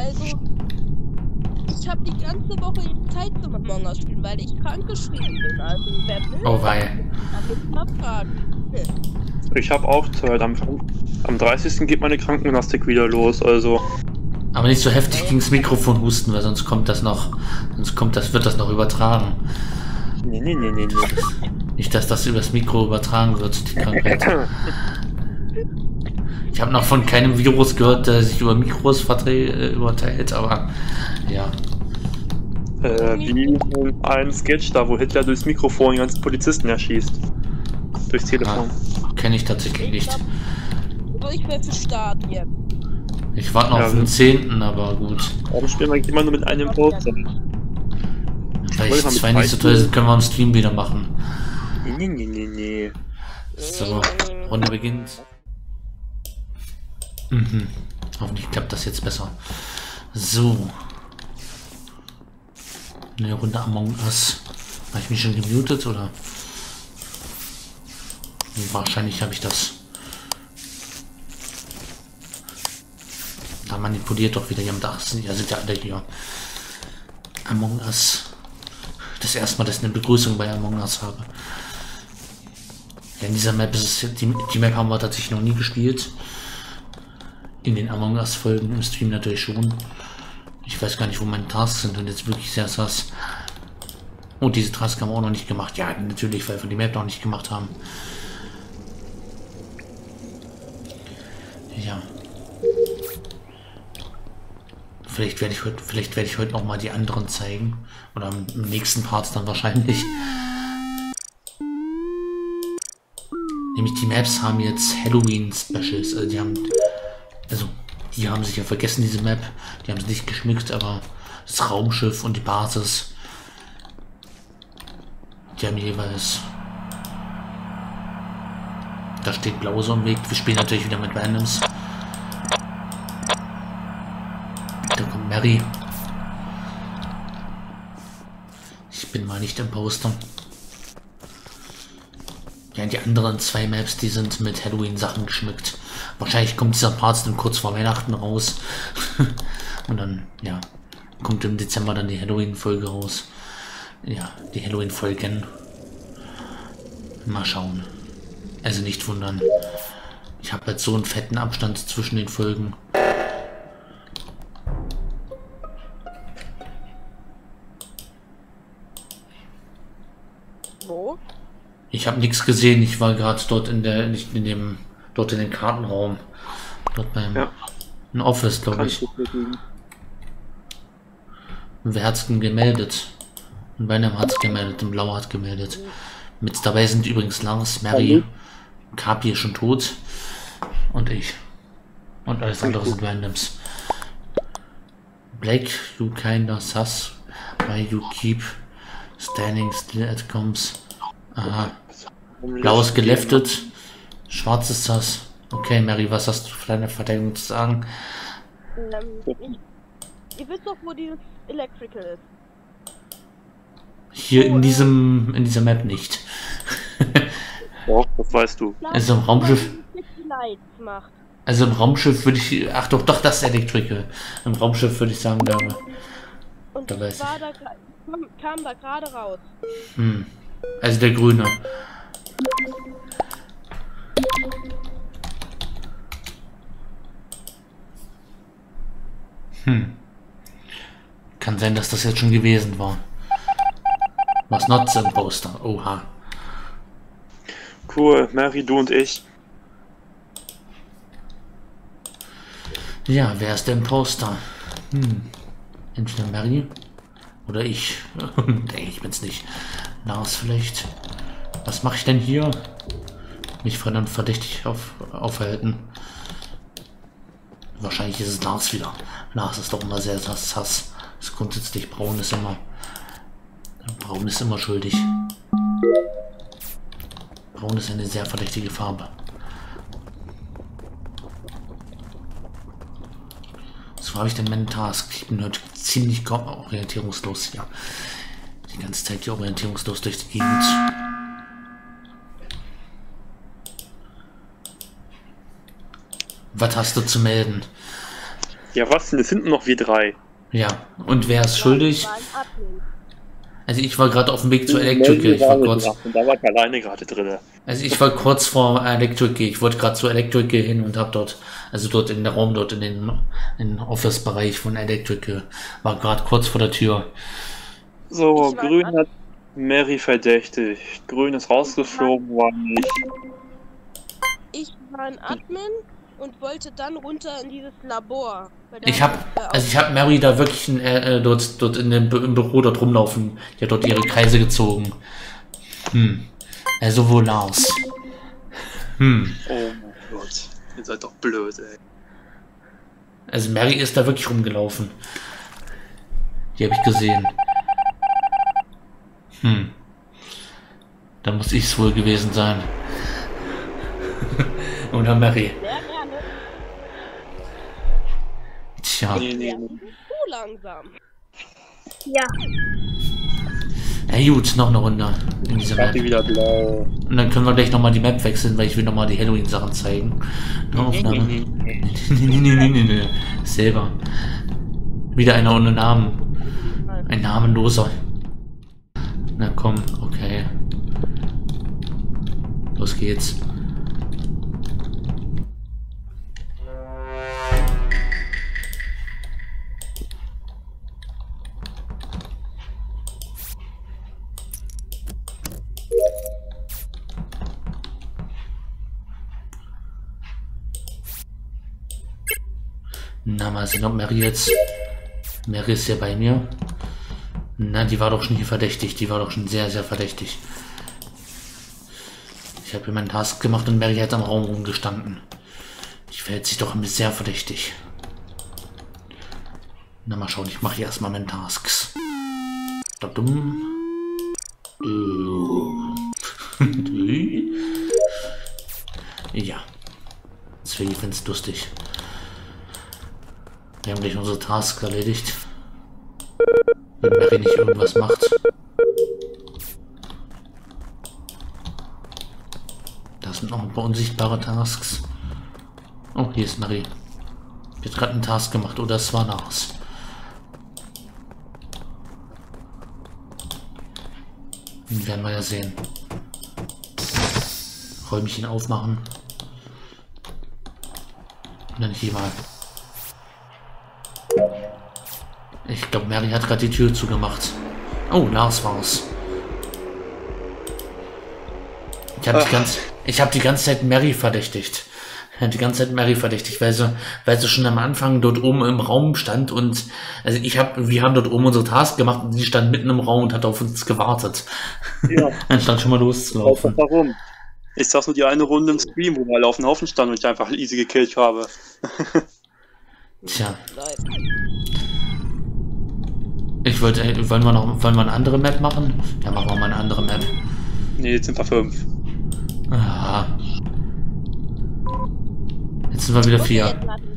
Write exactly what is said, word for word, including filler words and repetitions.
Also, ich habe die ganze Woche jetzt Zeit zum Among Us spielen, weil ich krank geschrieben bin. Also, wer will, Oh wei. kann mich mal fragen. Hm. Ich habe auch Zeit. Am, am dreißigsten geht meine Krankengymnastik wieder los, also. Aber nicht so heftig gegen das Mikrofon husten, weil sonst kommt das noch, sonst kommt das, wird das noch übertragen. Nee, nee, nee, nee, nee. Nicht, dass das übers Mikro übertragen wird, die Krankheit. Ich habe noch von keinem Virus gehört, der sich über Mikros verträgt, überteilt, aber ja. Äh, wie ein Sketch da, wo Hitler durchs Mikrofon die ganzen Polizisten erschießt. Durchs Telefon. Kenne ich tatsächlich nicht. Also ich werde für Start jetzt. Ich warte noch Ja, auf den zehnten, aber gut. Warum spielen wir immer nur mit einem Poster? Weil ich zwei nicht so toll sind, können wir am Stream wieder machen. Nee, nee, nee, nee. So, Runde beginnt. Mhm. Hoffentlich klappt das jetzt besser. So. Eine Runde Among Us. Habe ich mich schon gemutet oder? Wahrscheinlich habe ich das. Da manipuliert doch wieder jemand. Ach, ja, sind ja alle hier. Among Us. Das erste Mal, dass ich eine Begrüßung bei Among Us habe. Ja, in dieser Map ist es, die, die Map haben wir tatsächlich noch nie gespielt. In den Among Us Folgen im Stream natürlich schon. Ich weiß gar nicht, wo meine Tasks sind und jetzt wirklich sehr sass. Und diese Task haben wir auch noch nicht gemacht. Ja, natürlich, weil wir die Map noch nicht gemacht haben. Ja. Vielleicht werde ich heute, vielleicht werde ich heute noch mal die anderen zeigen. Oder im nächsten Part dann wahrscheinlich. Nämlich die Maps haben jetzt Halloween Specials. Also die haben, also die haben sich ja vergessen, diese Map. Die haben es nicht geschmückt, aber das Raumschiff und die Basis, die haben jeweils. Da steht blau so im Weg. Wir spielen natürlich wieder mit Randoms. Da kommt Mary. Ich bin mal nicht im Poster. Ja, die anderen zwei Maps, die sind mit Halloween-Sachen geschmückt. Wahrscheinlich kommt dieser Part dann kurz vor Weihnachten raus. Und dann, ja, kommt im Dezember dann die Halloween-Folge raus. Ja, die Halloween-Folgen. Mal schauen. Also nicht wundern. Ich habe jetzt so einen fetten Abstand zwischen den Folgen. Wo? Ich habe nichts gesehen. Ich war gerade dort in der, nicht in dem, dort in dem Kartenraum. Dort beim Ja. ein Office, glaube ich. Und wer hat's denn gemeldet? Und Beinam hat's gemeldet, und Blau hat gemeldet. Mit dabei sind übrigens Lars, Mary, Kapi ist schon tot. Und ich. Und alles andere sind Randoms. Black, you kinda sus. Why you keep standing still at comms. Aha. Blau ist geleftet. Schwarz ist das. Okay, Mary, was hast du für deine Verteidigung zu sagen? Ähm, ich, ihr wisst doch, wo dieses Electrical ist. Hier in diesem, in dieser Map nicht. Ja, das weißt du. Also im Raumschiff. Lights macht. Also im Raumschiff würde ich. Ach doch, doch, das Electrical. Im Raumschiff würde ich sagen, da. Und Da ich weiß war da, gra- kam, kam da gerade raus. Hm. Also der Grüne. Hm. Kann sein, dass das jetzt schon gewesen war. Was not im Poster. Oha. Cool, Mary, du und ich. Ja, wer ist der Imposter? Hm. Entweder Mary oder ich. Nee, ich bin's nicht. Lars vielleicht. Was mache ich denn hier? Mich verdammt verdächtig auf, aufhalten. Wahrscheinlich ist es Lars wieder. Lars ist doch immer sehr sass. sass. Ist grundsätzlich braun ist immer. Braun ist immer schuldig. Braun ist eine sehr verdächtige Farbe. So habe ich denn meinen Task. Ich bin heute ziemlich orientierungslos. Ja, die ganze Zeit hier orientierungslos durch die Gegend. Was hast du zu melden? Ja, was denn? Es sind nur noch wir drei. Ja, und wer ist schuldig? Ich war ein Admin. Also ich war gerade auf dem Weg zu Electrical. Ich war kurz, Und da war ich alleine gerade drin. also ich war kurz vor Electrical. Ich wollte gerade zu Electrical hin und habe dort, also dort in der Raum, dort in den, in den Office-Bereich von Electrical, war gerade kurz vor der Tür. So, Ich war Grün grad- hat Mary verdächtigt. Grün ist rausgeflogen, war nicht. Ich war ein Admin und wollte dann runter in dieses Labor. weil da Ich habe, äh, also ich habe Mary da wirklich in, äh, dort, dort in dem Bü- im Büro dort rumlaufen. Die hat dort ihre Kreise gezogen. Hm. Also wohl Lars. Hm. Oh mein Gott. Ihr seid doch blöd, ey. Also Mary ist da wirklich rumgelaufen. Die habe ich gesehen. Hm. Da muss ich es wohl gewesen sein. Oder Mary. sehr gerne. Tja. Nee, nee, Ja, nee. zu langsam. Ja. Ja gut, noch eine Runde in dieser Ich hab Map. die wieder blau. Und dann können wir gleich nochmal die Map wechseln, weil ich will nochmal die Halloween-Sachen zeigen. Eine Aufnahme. Nee, nee, nee, nee, nee, nee. Selber. Wieder einer ohne Namen. Ein namenloser. Na komm, okay. Los geht's. Na, mal sehen, ob Mary jetzt... Mary ist ja bei mir. Na, die war doch schon hier verdächtig. Die war doch schon sehr, sehr verdächtig. Ich habe hier meinen Task gemacht und Mary hat am Raum rumgestanden. Die verhält sich doch sehr verdächtig. Na, mal schauen. Ich mache hier erstmal meinen Tasks. Dumm. Ja. Das wäre ich lustig. Wir haben gleich unsere Task erledigt. Wenn Mary nicht irgendwas macht. Da sind noch ein paar unsichtbare Tasks. Oh, hier ist Mary. Die hat gerade einen Task gemacht. Oder es war Lars. Den werden wir ja sehen. Räumchen aufmachen. Und dann hier mal. Ich glaube, Mary hat gerade die Tür zugemacht. Oh, Lars war's. Ich habe die, ganz, ich hab die ganze Zeit Mary verdächtigt. Die ganze Zeit Mary verdächtigt, weil sie, weil sie schon am Anfang dort oben im Raum stand und also ich habe, wir haben dort oben unsere Task gemacht und sie stand mitten im Raum und hat auf uns gewartet. Ja. Anstatt schon mal loszulaufen. Warum? Ich sag's nur die eine Runde im Stream, wo wir alle auf dem Haufen standen und ich einfach easy gekillt habe. Tja. Leute. Ich wollte, äh, wollen wir noch, wollen wir eine andere Map machen? Ja, machen wir mal eine andere Map. Nee, jetzt sind wir fünf. Ah. Jetzt sind wir wieder Okay, vier. jetzt warten